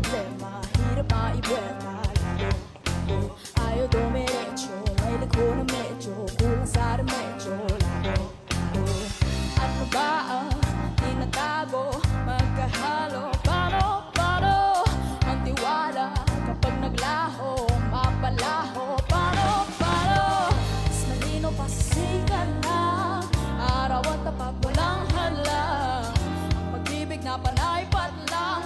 problema, hirap maibuelta. Lalo, ayaw dumiretso, may liko na medyo kulang sa remedyo. Lalo, ano ba ang tinatago? Magkahalo, paano ang tiwala kapag naglaho, mapalaho? Paano mas malino pa sa sikat ng araw at tapat walang halang, ang pag-ibig na panay patlang.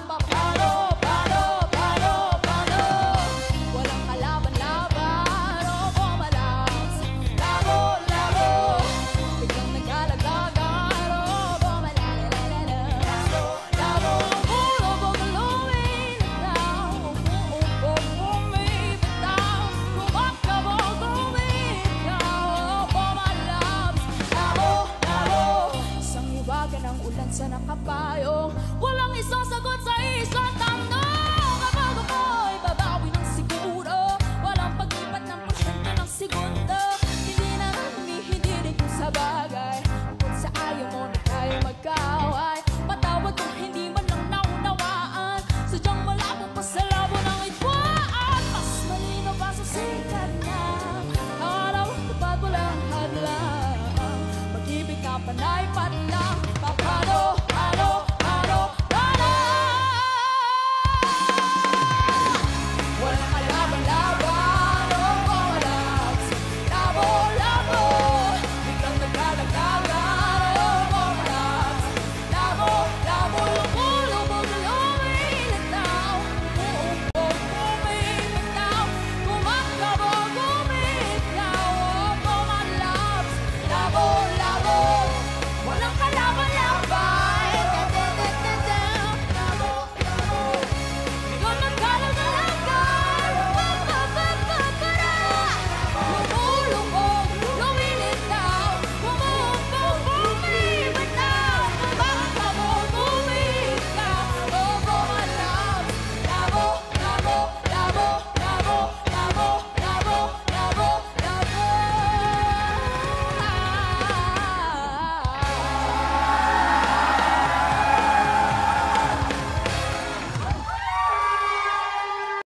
Paano walang kalaban-laban o bumalas, labo biglang nagkalagagan o bumalalala, labo ulo buguluin ikaw, umuupo bumibitaw, kumakabog tumikaw o bumalabs, labo isang iwagan ng ulan sa nakapayong, walang isang sagot sa isang